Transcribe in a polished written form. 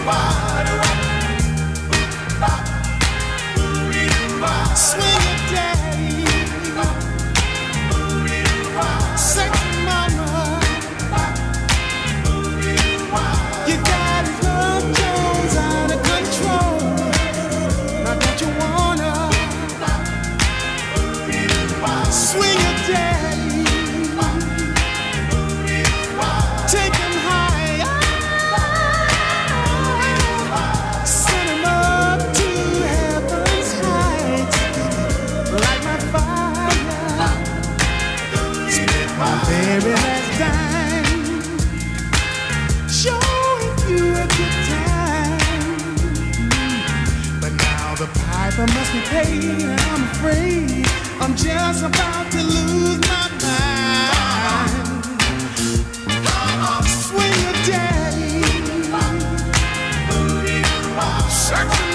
Swing it, daddy. Sexy mama. You got love Jones out of control. Now don't you wanna swing it, daddy? Take him high. Send him up to heaven's heights. Light my fire. Spend my very last dime. Showing you a good time. But now the piper must be paid, and I'm afraid I'm just about to lose my mind. Swing your daddy. Sex